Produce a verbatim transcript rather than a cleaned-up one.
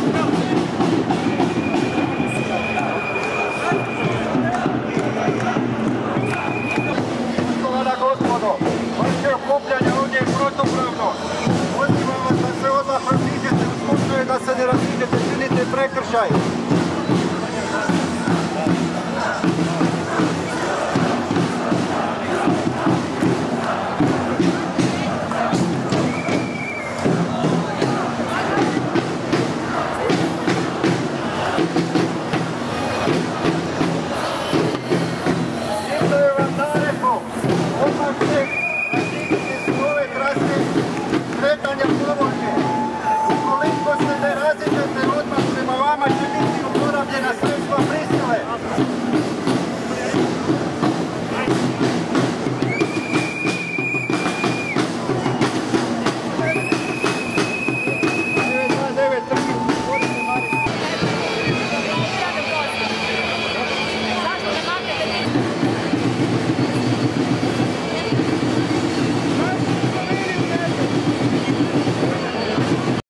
Poštovana gospodo, vaše okupljanje ovdje je protupravno. Pozivam vas da se odmah raziđete, u slučaju da se ne raziđete, činite prekršaj. Kretanja povorke. Ukoliko se ne raziđete,